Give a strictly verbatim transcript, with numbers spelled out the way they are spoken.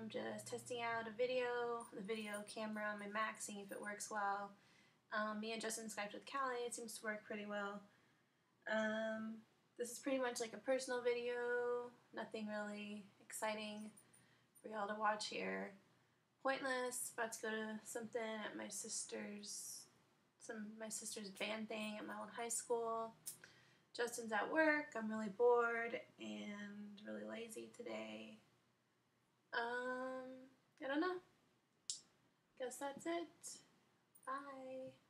just testing out a video, the video camera on my Mac, seeing if it works well. Um, me and Justin Skyped with Callie. It seems to work pretty well. Um, this is pretty much like a personal video. Nothing really exciting for y'all to watch here. Pointless. About to go to something at my sister's, some my sister's band thing at my old high school. Justin's at work. I'm really bored and really lazy today. Um, I don't know. Guess that's it. Bye.